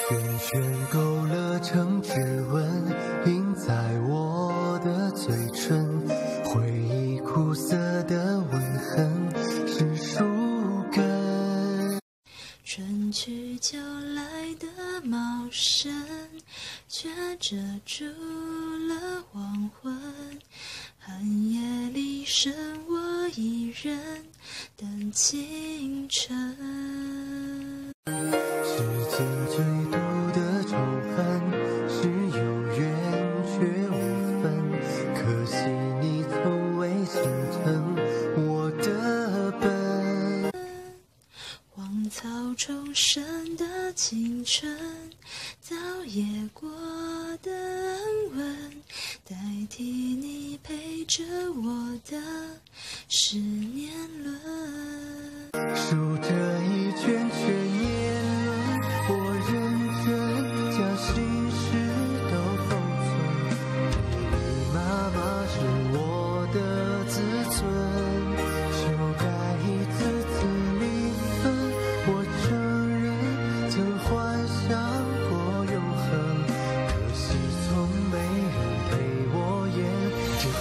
圈圈勾勒成指纹，印在我的嘴唇。回忆苦涩的吻痕，是树根。 春去秋来的茂盛，却遮住了黄昏。寒夜里剩我一人等清晨。 世间最毒的仇恨，是有缘却无分。可惜你从未心疼我的笨。 荒草重生的青春，早夜过的安稳，代替你陪着我的十年轮。 数着一圈圈年轮，我认真将心事都封存。密密麻麻是我的自尊，修改一次次离分。我承认曾幻想过永恒，可惜从没人陪我演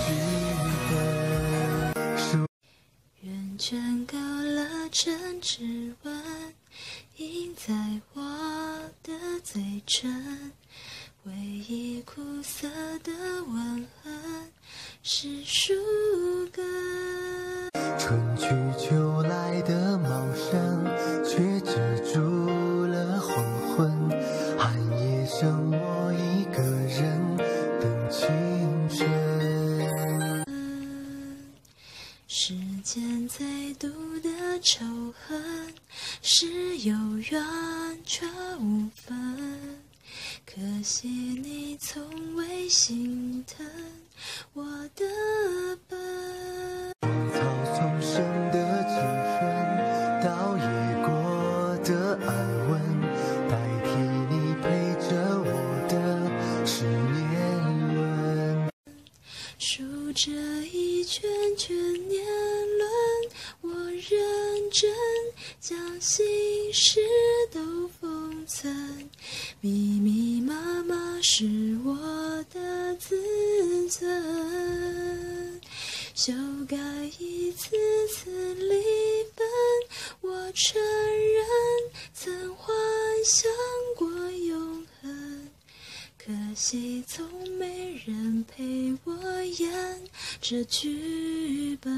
这剧本。 圆圈勾勒成指纹，印在我的嘴唇。回忆苦涩的吻痕，是树根。 春去秋来的茂盛，却遮住了黄昏。寒夜剩我一个人等清晨。 世间最毒的仇恨，是有缘却无分。可惜你从未心疼我的笨。 荒草丛生的青春，倒也过的安稳，代替你陪着我的十年轮。 数着一圈圈年轮，我认真将心事都封存。密密麻麻是我的自尊，修改一次次离分。我承认曾幻想过永恒，可惜从没人陪我演这剧本。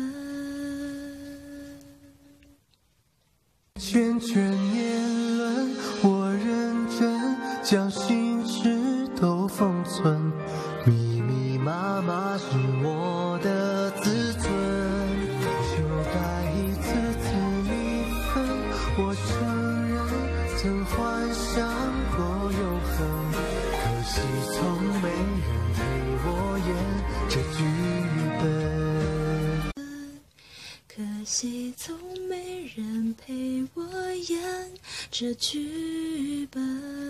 圈圈年轮，我认真将心事都封存。密密麻麻是我的自尊，修改一次次离分。我承认曾幻想过永恒，可惜从没人陪我演这剧本。 可惜从没人陪我演这剧本。